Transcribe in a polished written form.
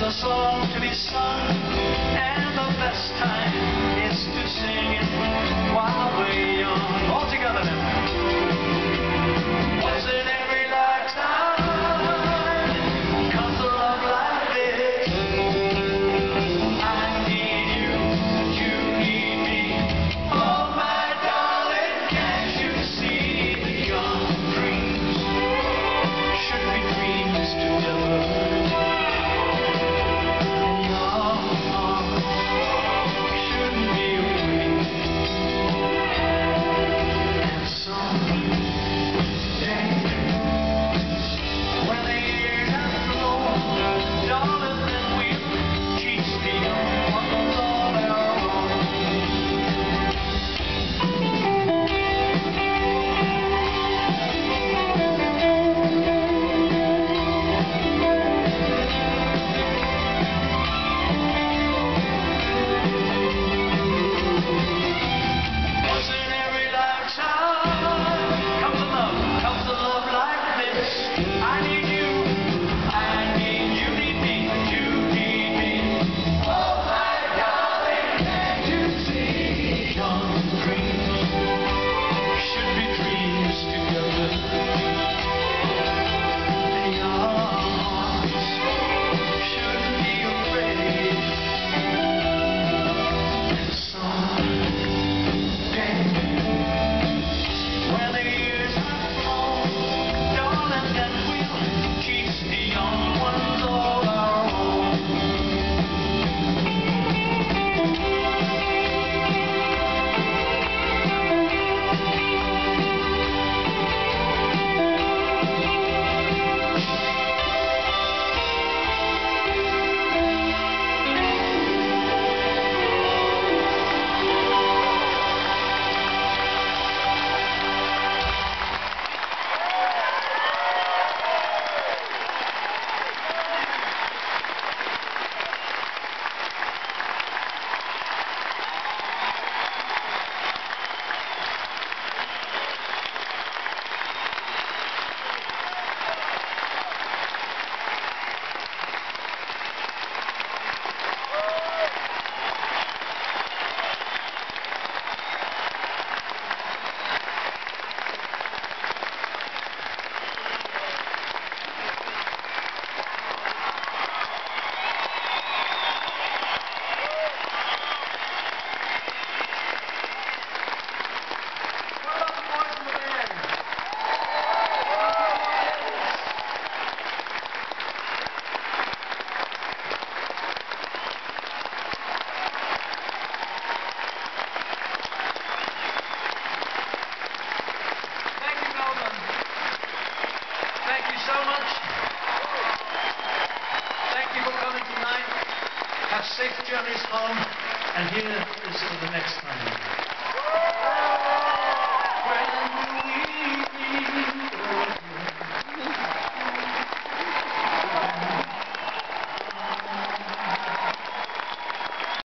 a song to be sung, and the best time is to sing it while we're young. All together now. Once in every lifetime comes a love like this. I need you, you need me. Oh my darling, can't you see the young dreams should be dreams together? Thank you so much. Thank you for coming tonight. Have safe journeys home, and here is for the next time.